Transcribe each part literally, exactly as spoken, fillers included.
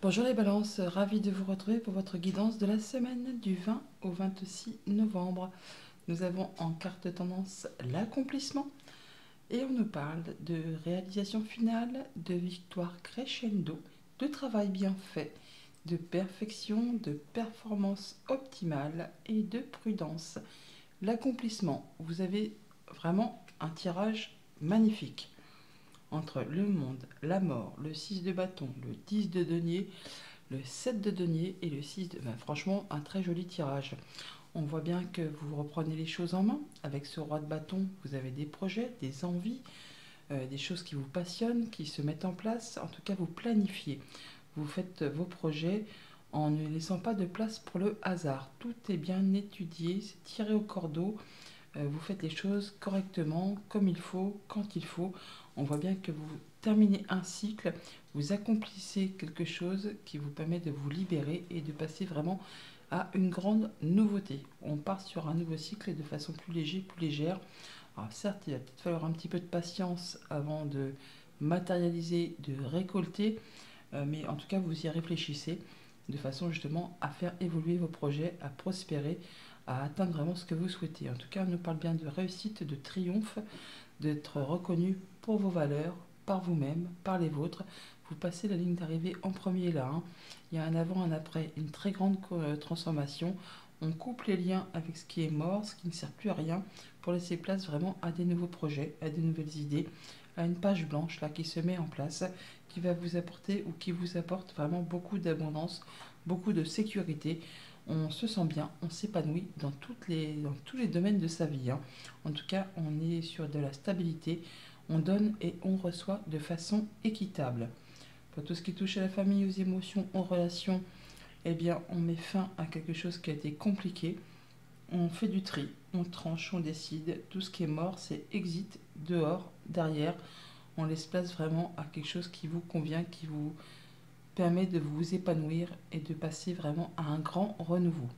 Bonjour les balances, ravi de vous retrouver pour votre guidance de la semaine du vingt au vingt-six novembre. Nous avons en carte tendance l'accomplissement et on nous parle de réalisation finale, de victoire crescendo, de travail bien fait, de perfection, de performance optimale et de prudence. L'accomplissement, vous avez vraiment un tirage magnifique. Entre le monde, la mort, le six de bâton, le dix de denier, le sept de denier et le six de... Ben, franchement, un très joli tirage. On voit bien que vous reprenez les choses en main. Avec ce roi de bâton, vous avez des projets, des envies, euh, des choses qui vous passionnent, qui se mettent en place. En tout cas, vous planifiez. Vous faites vos projets en ne laissant pas de place pour le hasard. Tout est bien étudié, c'est tiré au cordeau. Euh, vous faites les choses correctement, comme il faut, quand il faut. On voit bien que vous terminez un cycle, vous accomplissez quelque chose qui vous permet de vous libérer et de passer vraiment à une grande nouveauté. On part sur un nouveau cycle de façon plus léger, plus légère. Alors certes, il va peut-être falloir un petit peu de patience avant de matérialiser, de récolter, euh, mais en tout cas, vous y réfléchissez de façon justement à faire évoluer vos projets, à prospérer, à atteindre vraiment ce que vous souhaitez. En tout cas, on nous parle bien de réussite, de triomphe, d'être reconnu pour vos valeurs, par vous-même, par les vôtres. Vous passez la ligne d'arrivée en premier là. Hein. Il y a un avant, un après, une très grande transformation. On coupe les liens avec ce qui est mort, ce qui ne sert plus à rien, pour laisser place vraiment à des nouveaux projets, à des nouvelles idées, à une page blanche là qui se met en place, qui va vous apporter ou qui vous apporte vraiment beaucoup d'abondance, beaucoup de sécurité. On se sent bien, on s'épanouit dans, toutes les, dans tous les domaines de sa vie. Hein. En tout cas, on est sur de la stabilité, on donne et on reçoit de façon équitable. Pour tout ce qui touche à la famille, aux émotions, aux relations, eh bien, on met fin à quelque chose qui a été compliqué. On fait du tri, on tranche, on décide. Tout ce qui est mort, c'est exit, dehors, derrière. On laisse place vraiment à quelque chose qui vous convient, qui vous permet de vous épanouir et de passer vraiment à un grand renouveau.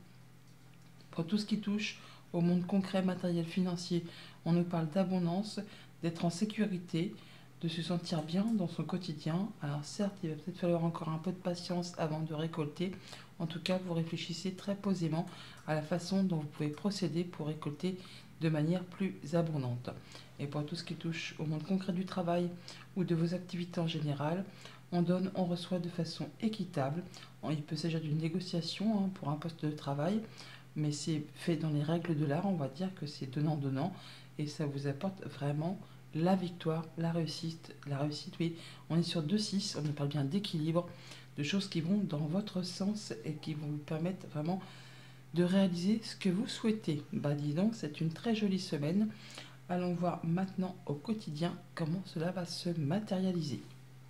Pour tout ce qui touche au monde concret, matériel, financier, on nous parle d'abondance, d'être en sécurité, de se sentir bien dans son quotidien. Alors certes, il va peut-être falloir encore un peu de patience avant de récolter. En tout cas, vous réfléchissez très posément à la façon dont vous pouvez procéder pour récolter de manière plus abondante. Et pour tout ce qui touche au monde concret du travail ou de vos activités en général, on donne, on reçoit de façon équitable. Il peut s'agir d'une négociation hein, pour un poste de travail, mais c'est fait dans les règles de l'art, on va dire que c'est donnant-donnant, et ça vous apporte vraiment la victoire, la réussite, la réussite, oui. On est sur deux six, on nous parle bien d'équilibre, de choses qui vont dans votre sens et qui vont vous permettre vraiment de réaliser ce que vous souhaitez. Bah dis donc, c'est une très jolie semaine. Allons voir maintenant au quotidien comment cela va se matérialiser.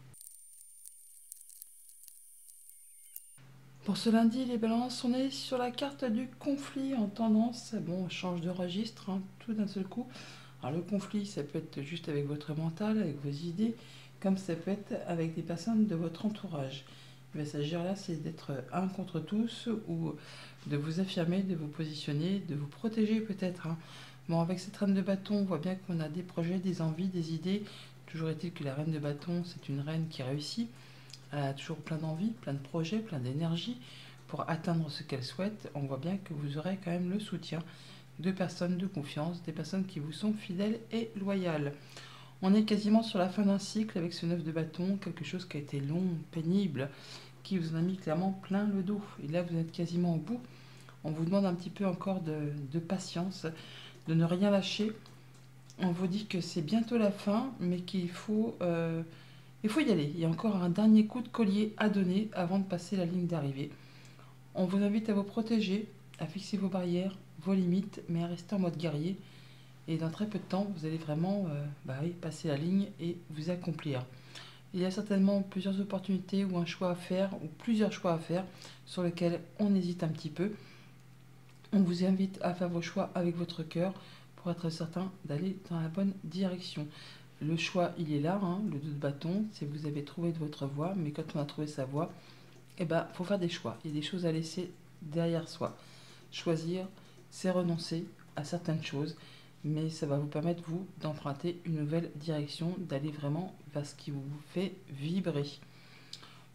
Pour ce lundi, les balances, on est sur la carte du conflit en tendance. Bon, on change de registre, hein, tout d'un seul coup. Alors le conflit, ça peut être juste avec votre mental, avec vos idées, comme ça peut être avec des personnes de votre entourage. Il va s'agir là, c'est d'être un contre tous ou de vous affirmer, de vous positionner, de vous protéger peut-être. Hein. Bon, avec cette reine de bâton, on voit bien qu'on a des projets, des envies, des idées. Toujours est-il que la reine de bâton, c'est une reine qui réussit. Elle a toujours plein d'envies, plein de projets, plein d'énergie pour atteindre ce qu'elle souhaite. On voit bien que vous aurez quand même le soutien de personnes de confiance, des personnes qui vous sont fidèles et loyales. On est quasiment sur la fin d'un cycle avec ce neuf de bâton, quelque chose qui a été long, pénible, qui vous en a mis clairement plein le dos. Et là, vous êtes quasiment au bout. On vous demande un petit peu encore de, de patience, de ne rien lâcher. On vous dit que c'est bientôt la fin, mais qu'il faut... Euh, Il faut y aller, il y a encore un dernier coup de collier à donner avant de passer la ligne d'arrivée. On vous invite à vous protéger, à fixer vos barrières, vos limites, mais à rester en mode guerrier. Et dans très peu de temps, vous allez vraiment euh, bah oui, passer la ligne et vous accomplir. Il y a certainement plusieurs opportunités ou un choix à faire, ou plusieurs choix à faire, sur lesquels on hésite un petit peu. On vous invite à faire vos choix avec votre cœur pour être certain d'aller dans la bonne direction. Le choix, il est là, hein, le deux de bâton, c'est vous avez trouvé votre voie, mais quand on a trouvé sa voie, eh ben, faut faire des choix. Il y a des choses à laisser derrière soi. Choisir, c'est renoncer à certaines choses, mais ça va vous permettre, vous, d'emprunter une nouvelle direction, d'aller vraiment vers ce qui vous fait vibrer.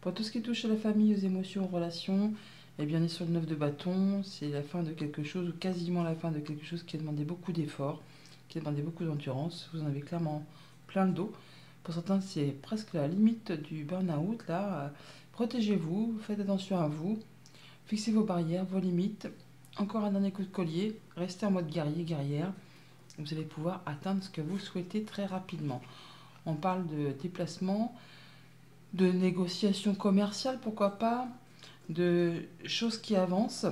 Pour tout ce qui touche à la famille, aux émotions, aux relations, eh bien, on est sur le neuf de bâton. C'est la fin de quelque chose, ou quasiment la fin de quelque chose qui a demandé beaucoup d'efforts, qui a demandé beaucoup d'endurance. Vous en avez clairement plein le dos. Pour certains, c'est presque la limite du burn-out. Là, protégez-vous, faites attention à vous, fixez vos barrières, vos limites. Encore un dernier coup de collier, restez en mode guerrier, guerrière. Vous allez pouvoir atteindre ce que vous souhaitez très rapidement. On parle de déplacement, de négociations commerciales, pourquoi pas, de choses qui avancent,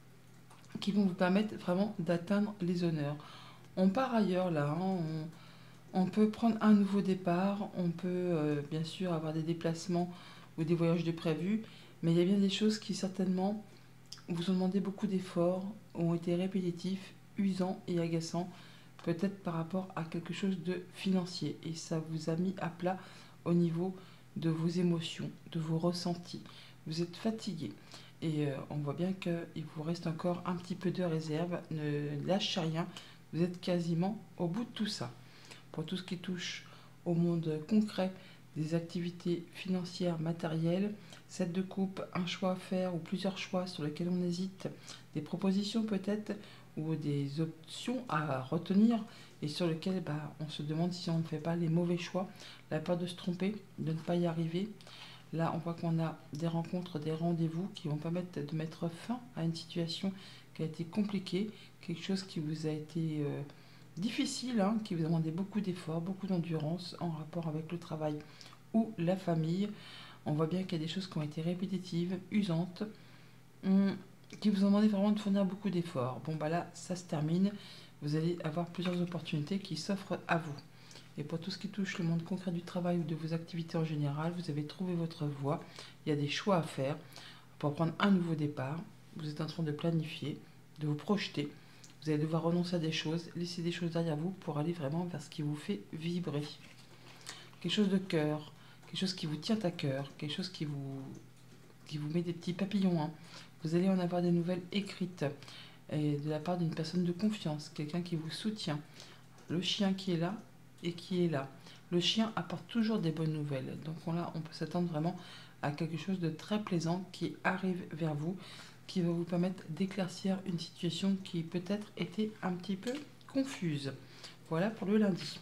qui vont vous permettre vraiment d'atteindre les honneurs. On part ailleurs là, hein, on, on peut prendre un nouveau départ, on peut euh, bien sûr avoir des déplacements ou des voyages de prévus, mais il y a bien des choses qui certainement vous ont demandé beaucoup d'efforts, ont été répétitifs, usants et agaçants, peut-être par rapport à quelque chose de financier, et ça vous a mis à plat au niveau de vos émotions, de vos ressentis. Vous êtes fatigué et euh, on voit bien qu'il vous reste encore un petit peu de réserve. Ne lâchez rien, vous êtes quasiment au bout de tout ça. Pour tout ce qui touche au monde concret, des activités financières, matérielles, sept de coupe, un choix à faire ou plusieurs choix sur lesquels on hésite, des propositions peut-être ou des options à retenir et sur lesquelles bah, on se demande si on ne fait pas les mauvais choix, la peur de se tromper, de ne pas y arriver. Là, on voit qu'on a des rencontres, des rendez-vous qui vont permettre de mettre fin à une situation qui a été compliquée, quelque chose qui vous a été euh, difficile, hein, qui vous a demandé beaucoup d'efforts, beaucoup d'endurance en rapport avec le travail ou la famille. On voit bien qu'il y a des choses qui ont été répétitives, usantes, hum, qui vous ont demandé vraiment de fournir beaucoup d'efforts. Bon, bah là, ça se termine. Vous allez avoir plusieurs opportunités qui s'offrent à vous. Et pour tout ce qui touche le monde concret du travail ou de vos activités en général, vous avez trouvé votre voie. Il y a des choix à faire pour prendre un nouveau départ. Vous êtes en train de planifier, de vous projeter. Vous allez devoir renoncer à des choses, laisser des choses derrière vous pour aller vraiment vers ce qui vous fait vibrer. Quelque chose de cœur, quelque chose qui vous tient à cœur, quelque chose qui vous, qui vous met des petits papillons. Hein. Vous allez en avoir des nouvelles écrites et de la part d'une personne de confiance, quelqu'un qui vous soutient. Le chien qui est là et qui est là. Le chien apporte toujours des bonnes nouvelles. Donc là, on peut s'attendre vraiment à quelque chose de très plaisant qui arrive vers vous, qui va vous permettre d'éclaircir une situation qui peut-être était un petit peu confuse. Voilà pour le lundi.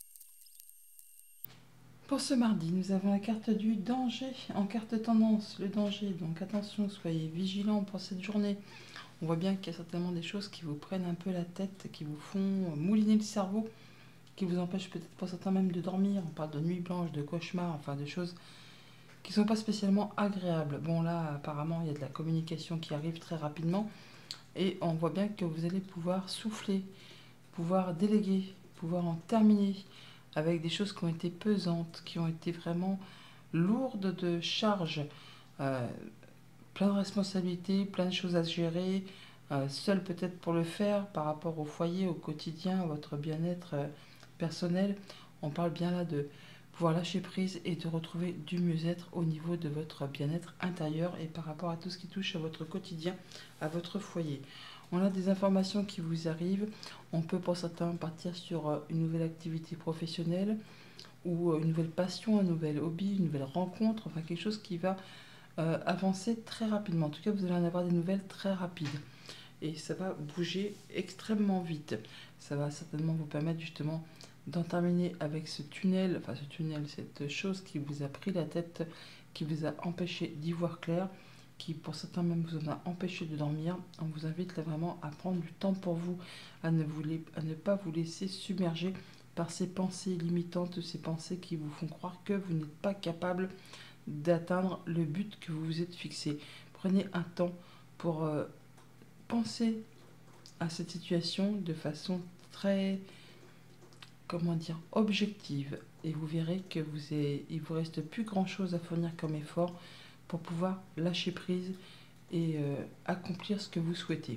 Pour ce mardi, nous avons la carte du danger en carte tendance, le danger. Donc attention, soyez vigilants pour cette journée. On voit bien qu'il y a certainement des choses qui vous prennent un peu la tête, qui vous font mouliner le cerveau, qui vous empêchent peut-être pour certains même de dormir. On parle de nuit blanche, de cauchemars, enfin de choses qui ne sont pas spécialement agréables. Bon là, apparemment, il y a de la communication qui arrive très rapidement et on voit bien que vous allez pouvoir souffler, pouvoir déléguer, pouvoir en terminer avec des choses qui ont été pesantes, qui ont été vraiment lourdes de charges, euh, plein de responsabilités, plein de choses à gérer, euh, seul peut-être pour le faire par rapport au foyer, au quotidien, à votre bien-être euh, personnel. On parle bien là de pouvoir lâcher prise et de retrouver du mieux-être au niveau de votre bien-être intérieur et par rapport à tout ce qui touche à votre quotidien, à votre foyer. On a des informations qui vous arrivent. On peut pour certains partir sur une nouvelle activité professionnelle ou une nouvelle passion, un nouvel hobby, une nouvelle rencontre, enfin quelque chose qui va euh, avancer très rapidement. En tout cas, vous allez en avoir des nouvelles très rapides. Et ça va bouger extrêmement vite. Ça va certainement vous permettre justement d'en terminer avec ce tunnel, enfin ce tunnel, cette chose qui vous a pris la tête, qui vous a empêché d'y voir clair, qui pour certains même vous en a empêché de dormir. On vous invite là vraiment à prendre du temps pour vous, à ne, vous, à ne pas vous laisser submerger par ces pensées limitantes, ces pensées qui vous font croire que vous n'êtes pas capable d'atteindre le but que vous vous êtes fixé. Prenez un temps pour euh, penser à cette situation de façon très, comment dire, objective. Et vous verrez que vous est, il vous reste plus grand chose à fournir comme effort pour pouvoir lâcher prise et euh, accomplir ce que vous souhaitez.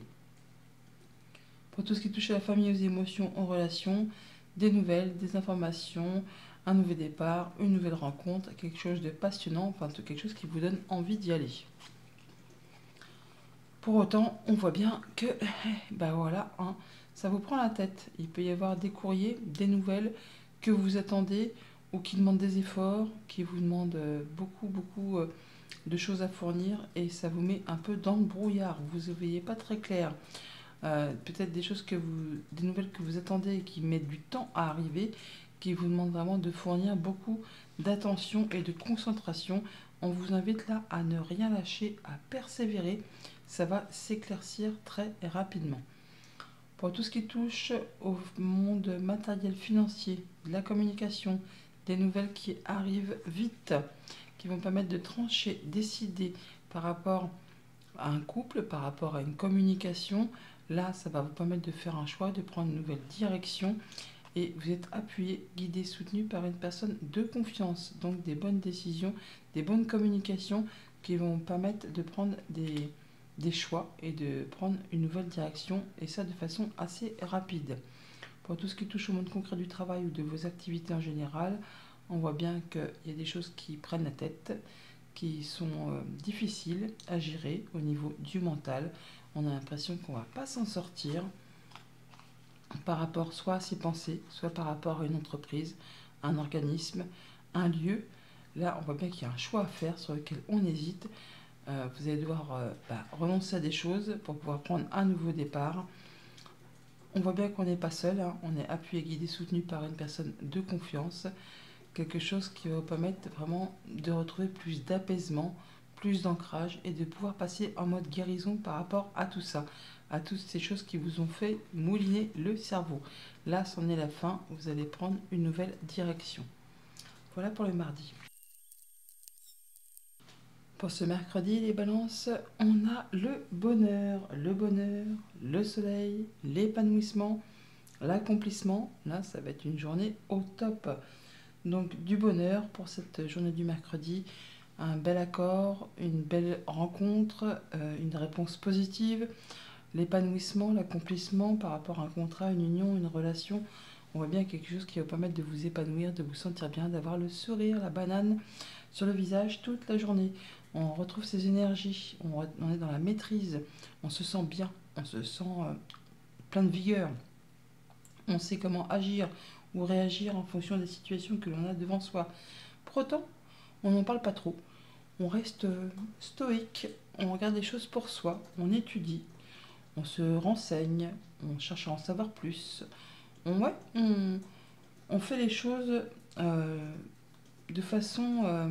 Pour tout ce qui touche à la famille, aux émotions, aux relations, des nouvelles, des informations, un nouveau départ, une nouvelle rencontre, quelque chose de passionnant, enfin quelque chose qui vous donne envie d'y aller. Pour autant, on voit bien que, ben voilà, hein, ça vous prend la tête. Il peut y avoir des courriers, des nouvelles que vous attendez ou qui demandent des efforts, qui vous demandent beaucoup, beaucoup de choses à fournir et ça vous met un peu dans le brouillard. Vous ne voyez pas très clair. Euh, peut-être des choses que vous, des nouvelles que vous attendez et qui mettent du temps à arriver, qui vous demandent vraiment de fournir beaucoup d'attention et de concentration. On vous invite là à ne rien lâcher, à persévérer. Ça va s'éclaircir très rapidement. Pour tout ce qui touche au monde matériel financier, de la communication, des nouvelles qui arrivent vite, qui vont permettre de trancher, décider par rapport à un couple, par rapport à une communication. Là, ça va vous permettre de faire un choix, de prendre une nouvelle direction et vous êtes appuyé, guidé, soutenu par une personne de confiance. Donc des bonnes décisions, des bonnes communications qui vont permettre de prendre des, des choix et de prendre une nouvelle direction et ça de façon assez rapide. Pour tout ce qui touche au monde concret du travail ou de vos activités en général, on voit bien qu'il y a des choses qui prennent la tête, qui sont euh, difficiles à gérer au niveau du mental. On a l'impression qu'on ne va pas s'en sortir par rapport soit à ses pensées, soit par rapport à une entreprise, un organisme, un lieu. Là, on voit bien qu'il y a un choix à faire sur lequel on hésite. Euh, vous allez devoir euh, bah, renoncer à des choses pour pouvoir prendre un nouveau départ. On voit bien qu'on n'est pas seul, hein. On est appuyé, guidé, soutenu par une personne de confiance. Quelque chose qui va vous permettre vraiment de retrouver plus d'apaisement, plus d'ancrage et de pouvoir passer en mode guérison par rapport à tout ça, à toutes ces choses qui vous ont fait mouliner le cerveau. Là, c'en est la fin, vous allez prendre une nouvelle direction. Voilà pour le mardi. Pour ce mercredi, les balances, on a le bonheur, le bonheur, le soleil, l'épanouissement, l'accomplissement. Là, ça va être une journée au top. Donc du bonheur pour cette journée du mercredi, un bel accord, une belle rencontre, euh, une réponse positive, l'épanouissement, l'accomplissement par rapport à un contrat, une union, une relation. On voit bien quelque chose qui va vous permettre de vous épanouir, de vous sentir bien, d'avoir le sourire, la banane sur le visage toute la journée. On retrouve ses énergies, on, on est dans la maîtrise, on se sent bien, on se sent euh, plein de vigueur. On sait comment agir ou réagir en fonction des situations que l'on a devant soi. Pour autant, on n'en parle pas trop. On reste stoïque, on regarde les choses pour soi, on étudie, on se renseigne, on cherche à en savoir plus. On, ouais, on, on fait les choses euh, de façon, euh,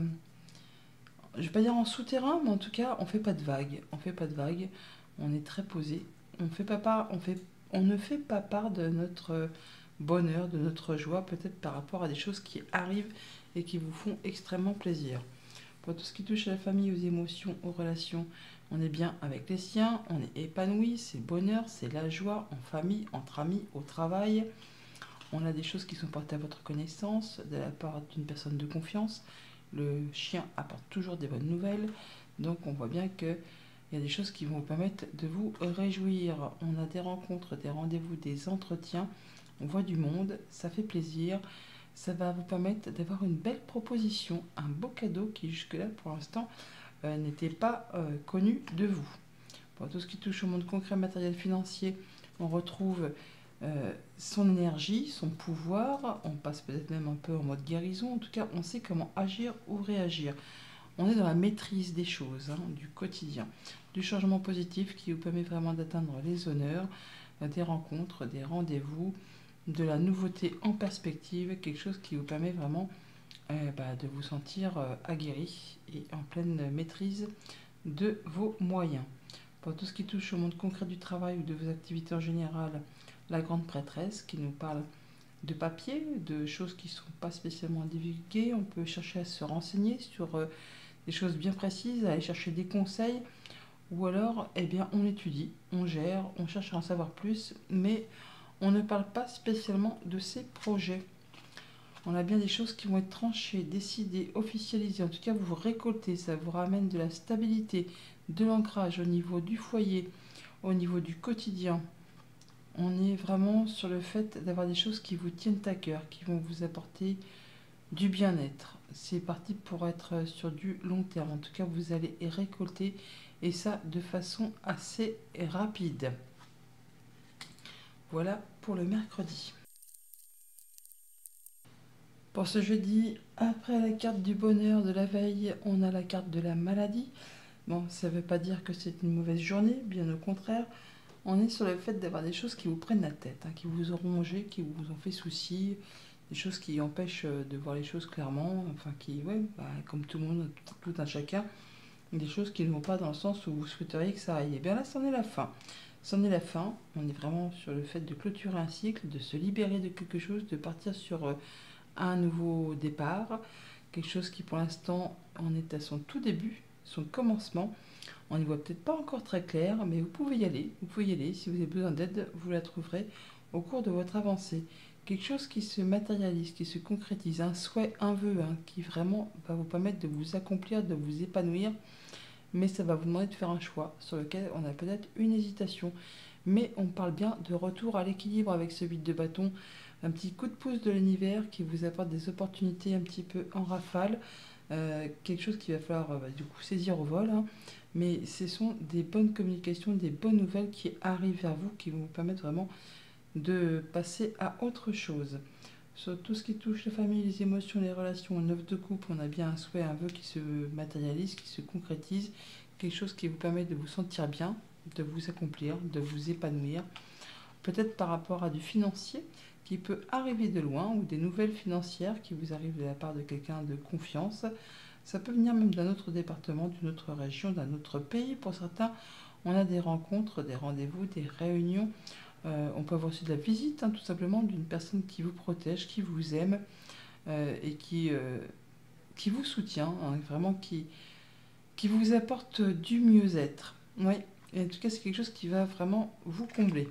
je ne vais pas dire en souterrain, mais en tout cas, on ne fait pas de vagues. On fait pas de vagues, on est très posé. On, fait pas part, on, fait, on ne fait pas part de notre bonheur, de notre joie, peut-être par rapport à des choses qui arrivent et qui vous font extrêmement plaisir. Pour tout ce qui touche à la famille, aux émotions, aux relations, on est bien avec les siens, on est épanoui, c'est le bonheur, c'est la joie en famille, entre amis, au travail. On a des choses qui sont portées à votre connaissance de la part d'une personne de confiance. Le chien apporte toujours des bonnes nouvelles, donc on voit bien que il y a des choses qui vont vous permettre de vous réjouir. On a des rencontres, des rendez-vous, des entretiens. On voit du monde, ça fait plaisir. Ça va vous permettre d'avoir une belle proposition, un beau cadeau qui jusque-là, pour l'instant, euh, n'était pas euh, connu de vous. Pour tout ce qui touche au monde concret, matériel, financier, on retrouve euh, son énergie, son pouvoir. On passe peut-être même un peu en mode guérison. En tout cas, on sait comment agir ou réagir. On est dans la maîtrise des choses, hein, du quotidien, du changement positif qui vous permet vraiment d'atteindre les honneurs, des rencontres, des rendez-vous, de la nouveauté en perspective, quelque chose qui vous permet vraiment euh, bah, de vous sentir euh, aguerri et en pleine maîtrise de vos moyens. Pour tout ce qui touche au monde concret du travail ou de vos activités en général, la grande prêtresse qui nous parle de papier, de choses qui ne sont pas spécialement divulguées. On peut chercher à se renseigner sur euh, des choses bien précises, à aller chercher des conseils, ou alors eh bien, on étudie, on gère, on cherche à en savoir plus, mais on ne parle pas spécialement de ces projets. On a bien des choses qui vont être tranchées, décidées, officialisées. En tout cas, vous vous récoltez, ça vous ramène de la stabilité, de l'ancrage au niveau du foyer, au niveau du quotidien. On est vraiment sur le fait d'avoir des choses qui vous tiennent à cœur, qui vont vous apporter du bien-être. C'est parti pour être sur du long terme. En tout cas, vous allez récolter et ça de façon assez rapide. Voilà pour le mercredi. Pour ce jeudi, après la carte du bonheur de la veille, on a la carte de la maladie. Bon, ça ne veut pas dire que c'est une mauvaise journée, bien au contraire. On est sur le fait d'avoir des choses qui vous prennent la tête, hein, qui vous ont rongé, qui vous ont fait souci, des choses qui empêchent de voir les choses clairement, enfin qui, ouais, bah, comme tout le monde, tout un chacun, des choses qui ne vont pas dans le sens où vous souhaiteriez que ça aille. Et bien là, c'en est la fin. C'en est la fin. On est vraiment sur le fait de clôturer un cycle, de se libérer de quelque chose, de partir sur euh, un nouveau départ, quelque chose qui pour l'instant en est à son tout début, son commencement. On n'y voit peut-être pas encore très clair, mais vous pouvez y aller, vous pouvez y aller. Si vous avez besoin d'aide, vous la trouverez au cours de votre avancée. Quelque chose qui se matérialise, qui se concrétise, un souhait, un vœu, hein, qui vraiment va vous permettre de vous accomplir, de vous épanouir, mais ça va vous demander de faire un choix sur lequel on a peut-être une hésitation. Mais on parle bien de retour à l'équilibre avec ce vide de bâton, un petit coup de pouce de l'univers qui vous apporte des opportunités un petit peu en rafale, euh, quelque chose qu'il va falloir euh, bah, du coup saisir au vol, hein. Mais ce sont des bonnes communications, des bonnes nouvelles qui arrivent vers vous, qui vont vous permettre vraiment de passer à autre chose. Sur tout ce qui touche la famille, les émotions, les relations, une œuvre de couple, on a bien un souhait, un vœu qui se matérialise, qui se concrétise, quelque chose qui vous permet de vous sentir bien, de vous accomplir, de vous épanouir. Peut-être par rapport à du financier qui peut arriver de loin ou des nouvelles financières qui vous arrivent de la part de quelqu'un de confiance. Ça peut venir même d'un autre département, d'une autre région, d'un autre pays. Pour certains, on a des rencontres, des rendez-vous, des réunions. Euh, on peut avoir aussi de la visite, hein, tout simplement, d'une personne qui vous protège, qui vous aime euh, et qui, euh, qui vous soutient, hein, vraiment qui, qui vous apporte du mieux-être. Oui, et en tout cas, c'est quelque chose qui va vraiment vous combler.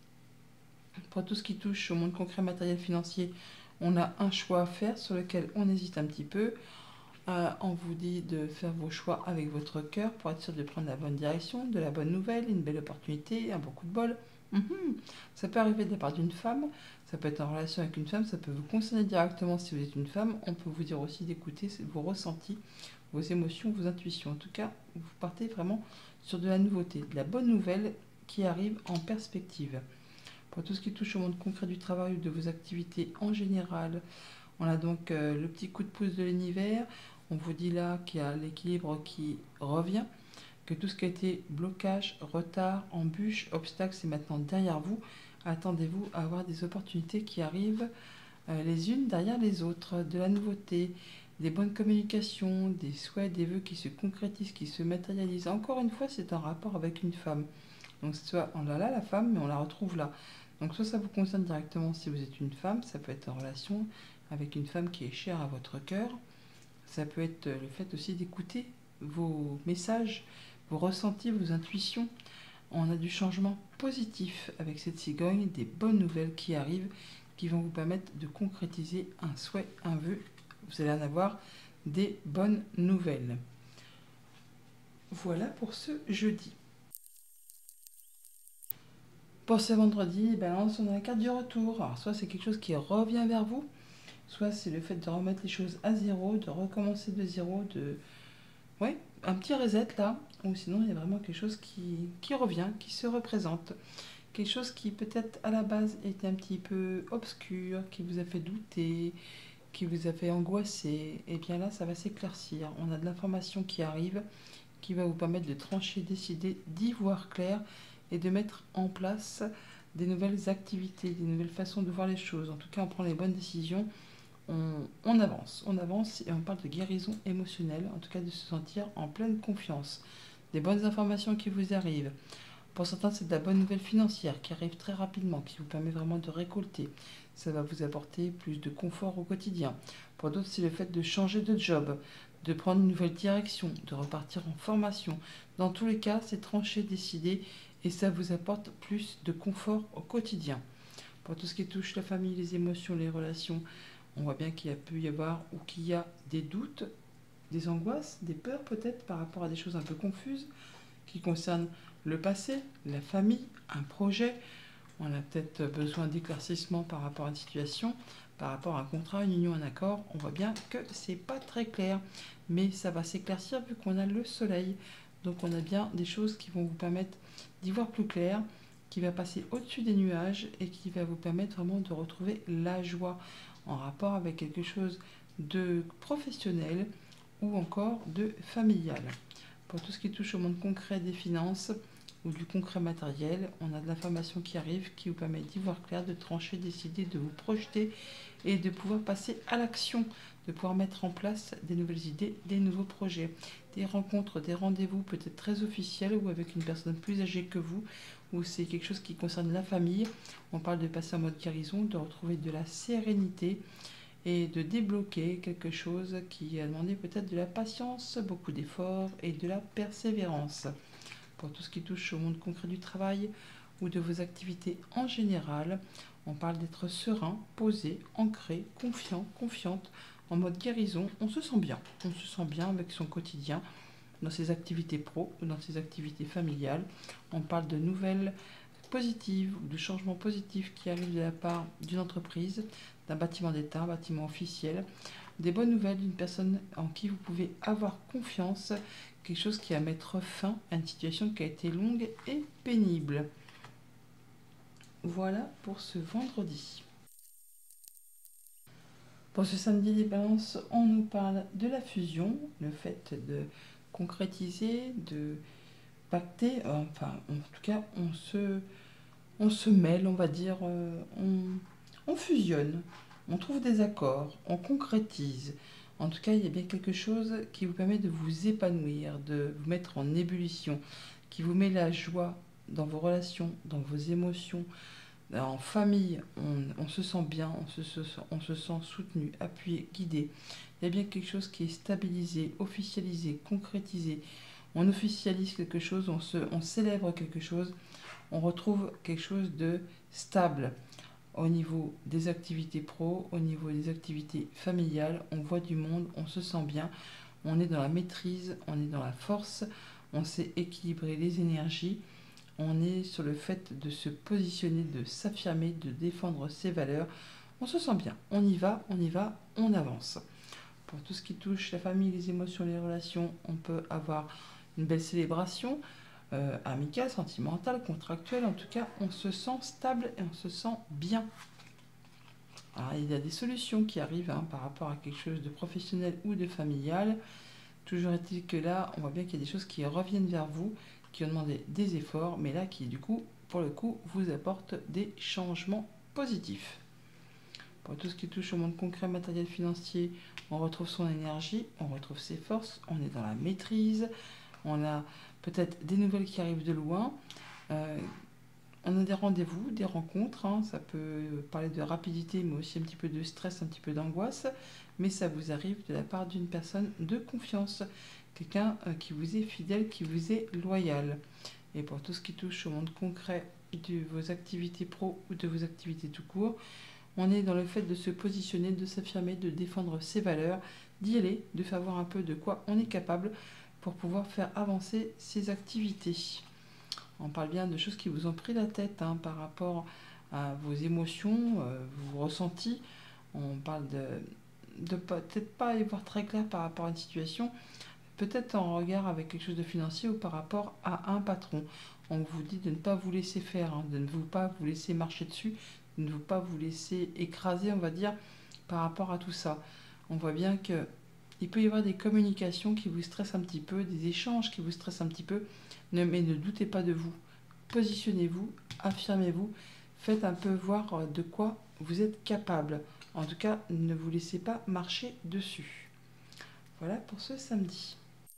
Pour tout ce qui touche au monde concret, matériel, financier, on a un choix à faire sur lequel on hésite un petit peu. Euh, on vous dit de faire vos choix avec votre cœur pour être sûr de prendre la bonne direction, de la bonne nouvelle, une belle opportunité, un bon coup de bol. Mmh. Ça peut arriver de la part d'une femme, ça peut être en relation avec une femme, ça peut vous concerner directement si vous êtes une femme. On peut vous dire aussi d'écouter vos ressentis, vos émotions, vos intuitions. En tout cas, vous partez vraiment sur de la nouveauté, de la bonne nouvelle qui arrive en perspective. Pour tout ce qui touche au monde concret du travail ou de vos activités en général, on a donc euh, le petit coup de pouce de l'univers. On vous dit là qu'il y a l'équilibre qui revient, que tout ce qui a été blocage, retard, embûche, obstacle, c'est maintenant derrière vous. Attendez-vous à avoir des opportunités qui arrivent euh, les unes derrière les autres, de la nouveauté, des bonnes communications, des souhaits, des vœux qui se concrétisent, qui se matérialisent. Encore une fois, c'est un rapport avec une femme. Donc soit on a là la femme, mais on la retrouve là. Donc soit ça vous concerne directement si vous êtes une femme, ça peut être en relation avec une femme qui est chère à votre cœur. Ça peut être le fait aussi d'écouter vos messages, vos ressentis, vos intuitions. On a du changement positif avec cette cigogne, des bonnes nouvelles qui arrivent, qui vont vous permettre de concrétiser un souhait, un vœu. Vous allez en avoir des bonnes nouvelles. Voilà pour ce jeudi. Pour ce vendredi, ben, on a la carte du retour. Alors, soit c'est quelque chose qui revient vers vous, soit c'est le fait de remettre les choses à zéro, de recommencer de zéro, de... Ouais, un petit reset là, ou sinon il y a vraiment quelque chose qui, qui revient, qui se représente. Quelque chose qui peut-être à la base était un petit peu obscur, qui vous a fait douter, qui vous a fait angoisser. Et bien là, ça va s'éclaircir. On a de l'information qui arrive, qui va vous permettre de trancher, décider, d'y voir clair et de mettre en place des nouvelles activités, des nouvelles façons de voir les choses. En tout cas, on prend les bonnes décisions, on, on avance, on avance et on parle de guérison émotionnelle, en tout cas de se sentir en pleine confiance. Des bonnes informations qui vous arrivent. Pour certains, c'est de la bonne nouvelle financière qui arrive très rapidement, qui vous permet vraiment de récolter. Ça va vous apporter plus de confort au quotidien. Pour d'autres, c'est le fait de changer de job, de prendre une nouvelle direction, de repartir en formation. Dans tous les cas, c'est tranché, décidé, et ça vous apporte plus de confort au quotidien. Pour tout ce qui touche la famille, les émotions, les relations, on voit bien qu'il y a pu y avoir ou qu'il y a des doutes, des angoisses, des peurs peut-être par rapport à des choses un peu confuses qui concernent le passé, la famille, un projet. On a peut-être besoin d'éclaircissement par rapport à une situation, par rapport à un contrat, une union, un accord. On voit bien que c'est pas très clair, mais ça va s'éclaircir vu qu'on a le soleil. Donc on a bien des choses qui vont vous permettre d'y voir plus clair, qui va passer au-dessus des nuages et qui va vous permettre vraiment de retrouver la joie en rapport avec quelque chose de professionnel ou encore de familial. Pour tout ce qui touche au monde concret des finances ou du concret matériel, on a de l'information qui arrive qui vous permet d'y voir clair, de trancher, décider, de vous projeter et de pouvoir passer à l'action, de pouvoir mettre en place des nouvelles idées, des nouveaux projets, des rencontres, des rendez-vous peut-être très officiels ou avec une personne plus âgée que vous, ou c'est quelque chose qui concerne la famille. On parle de passer en mode guérison, de retrouver de la sérénité et de débloquer quelque chose qui a demandé peut-être de la patience, beaucoup d'efforts et de la persévérance. Pour tout ce qui touche au monde concret du travail ou de vos activités en général, on parle d'être serein, posé, ancré, confiant, confiante, en mode guérison. On se sent bien, on se sent bien avec son quotidien, dans ses activités pro ou dans ses activités familiales. On parle de nouvelles positives ou de changements positifs qui arrivent de la part d'une entreprise, d'un bâtiment d'État, un bâtiment officiel, des bonnes nouvelles d'une personne en qui vous pouvez avoir confiance, quelque chose qui va mettre fin à une situation qui a été longue et pénible. Voilà pour ce vendredi. Pour ce samedi des balances, on nous parle de la fusion, le fait de concrétiser, de pacter, enfin en tout cas on se, on se mêle, on va dire, euh, on, on fusionne, on trouve des accords, on concrétise. En tout cas, il y a bien quelque chose qui vous permet de vous épanouir, de vous mettre en ébullition, qui vous met la joie dans vos relations, dans vos émotions. En famille, on, on se sent bien, on se, se, on se sent soutenu, appuyé, guidé. Il y a bien quelque chose qui est stabilisé, officialisé, concrétisé. On officialise quelque chose, on, se, on célèbre quelque chose, on retrouve quelque chose de stable au niveau des activités pro, au niveau des activités familiales. On voit du monde, on se sent bien, on est dans la maîtrise, on est dans la force, on sait équilibrer les énergies. On est sur le fait de se positionner, de s'affirmer, de défendre ses valeurs. On se sent bien, on y va, on y va, on avance. Pour tout ce qui touche la famille, les émotions, les relations, on peut avoir une belle célébration euh, amicale, sentimentale, contractuelle. En tout cas, on se sent stable et on se sent bien. Alors, il y a des solutions qui arrivent hein, par rapport à quelque chose de professionnel ou de familial. Toujours est-il que là, on voit bien qu'il y a des choses qui reviennent vers vous, qui ont demandé des efforts, mais là qui du coup, pour le coup, vous apportent des changements positifs. Pour tout ce qui touche au monde concret, matériel, financier, on retrouve son énergie, on retrouve ses forces, on est dans la maîtrise, on a peut-être des nouvelles qui arrivent de loin, euh, on a des rendez-vous, des rencontres, hein, ça peut parler de rapidité, mais aussi un petit peu de stress, un petit peu d'angoisse, mais ça vous arrive de la part d'une personne de confiance, quelqu'un qui vous est fidèle, qui vous est loyal. Et pour tout ce qui touche au monde concret de vos activités pro ou de vos activités tout court, on est dans le fait de se positionner, de s'affirmer, de défendre ses valeurs, d'y aller, de faire voir un peu de quoi on est capable pour pouvoir faire avancer ses activités. On parle bien de choses qui vous ont pris la tête hein, par rapport à vos émotions, euh, vos ressentis. On parle de de peut-être pas y voir très clair par rapport à une situation, peut-être en regard avec quelque chose de financier ou par rapport à un patron. On vous dit de ne pas vous laisser faire, hein, de ne vous pas vous laisser marcher dessus, de ne vous pas vous laisser écraser, on va dire, par rapport à tout ça. On voit bien que il peut y avoir des communications qui vous stressent un petit peu, des échanges qui vous stressent un petit peu, mais ne doutez pas de vous. Positionnez-vous, affirmez-vous, faites un peu voir de quoi vous êtes capable. En tout cas, ne vous laissez pas marcher dessus. Voilà pour ce samedi.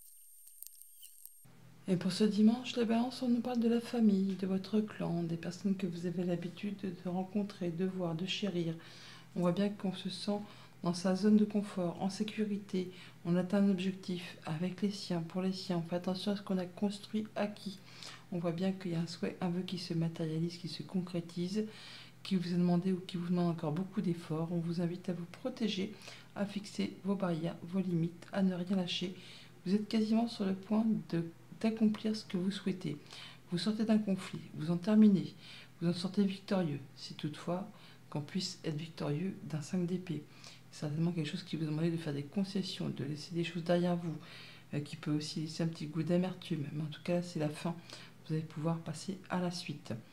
Et pour ce dimanche, les balances, on nous parle de la famille, de votre clan, des personnes que vous avez l'habitude de rencontrer, de voir, de chérir. On voit bien qu'on se sent dans sa zone de confort, en sécurité. On atteint un objectif avec les siens, pour les siens. On fait attention à ce qu'on a construit, acquis. On voit bien qu'il y a un souhait, un vœu qui se matérialise, qui se concrétise, qui vous a demandé ou qui vous demande encore beaucoup d'efforts. On vous invite à vous protéger, à fixer vos barrières, vos limites, à ne rien lâcher. Vous êtes quasiment sur le point de, d'accomplir ce que vous souhaitez. Vous sortez d'un conflit, vous en terminez, vous en sortez victorieux, si toutefois qu'on puisse être victorieux d'un cinq d'épée. C'est certainement quelque chose qui vous a demandé de faire des concessions, de laisser des choses derrière vous, euh, qui peut aussi laisser un petit goût d'amertume. Mais en tout cas, c'est la fin. Vous allez pouvoir passer à la suite.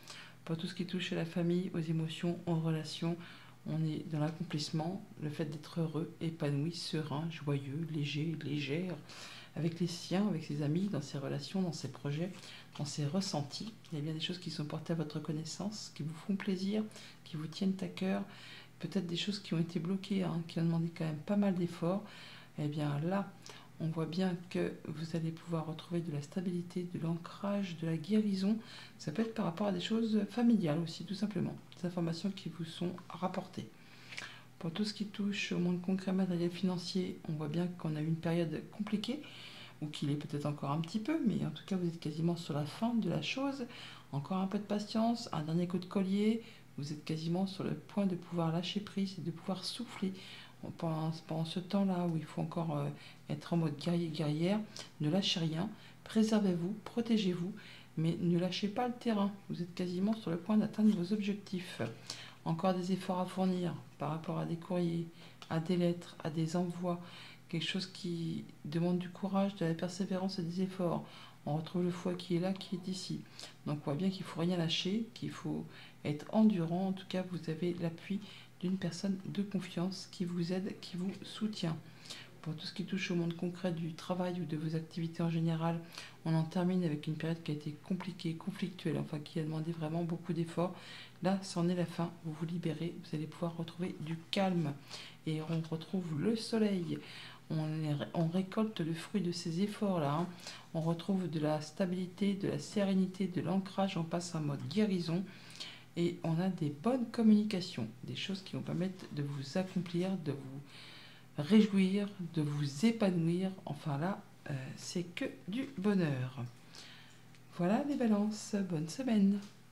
Pour tout ce qui touche à la famille, aux émotions, aux relations, on est dans l'accomplissement, le fait d'être heureux, épanoui, serein, joyeux, léger, légère, avec les siens, avec ses amis, dans ses relations, dans ses projets, dans ses ressentis. Il y a bien des choses qui sont portées à votre connaissance, qui vous font plaisir, qui vous tiennent à cœur, peut-être des choses qui ont été bloquées, hein, qui ont demandé quand même pas mal d'efforts. Eh bien là, on voit bien que vous allez pouvoir retrouver de la stabilité, de l'ancrage, de la guérison. Ça peut être par rapport à des choses familiales aussi, tout simplement. Des informations qui vous sont rapportées. Pour tout ce qui touche au monde concret, matériel, financier, on voit bien qu'on a eu une période compliquée, ou qu'il est peut-être encore un petit peu, mais en tout cas vous êtes quasiment sur la fin de la chose. Encore un peu de patience, un dernier coup de collier, vous êtes quasiment sur le point de pouvoir lâcher prise et de pouvoir souffler. Pendant, pendant ce temps-là où il faut encore euh, être en mode guerrier-guerrière, ne lâchez rien, préservez-vous, protégez-vous, mais ne lâchez pas le terrain. Vous êtes quasiment sur le point d'atteindre vos objectifs. Encore des efforts à fournir par rapport à des courriers, à des lettres, à des envois, quelque chose qui demande du courage, de la persévérance et des efforts. On retrouve le foie qui est là, qui est ici. Donc on voit bien qu'il ne faut rien lâcher, qu'il faut être endurant. En tout cas, vous avez l'appui d'une personne de confiance qui vous aide, qui vous soutient. Pour tout ce qui touche au monde concret du travail ou de vos activités en général, on en termine avec une période qui a été compliquée, conflictuelle, enfin qui a demandé vraiment beaucoup d'efforts. Là, c'en est la fin, vous vous libérez, vous allez pouvoir retrouver du calme et on retrouve le soleil. On, on récolte le fruit de ces efforts-là. Hein. On retrouve de la stabilité, de la sérénité, de l'ancrage, on passe en mode guérison. Et on a des bonnes communications, des choses qui vont permettre de vous accomplir, de vous réjouir, de vous épanouir. Enfin là, euh, c'est que du bonheur. Voilà les balances, bonne semaine.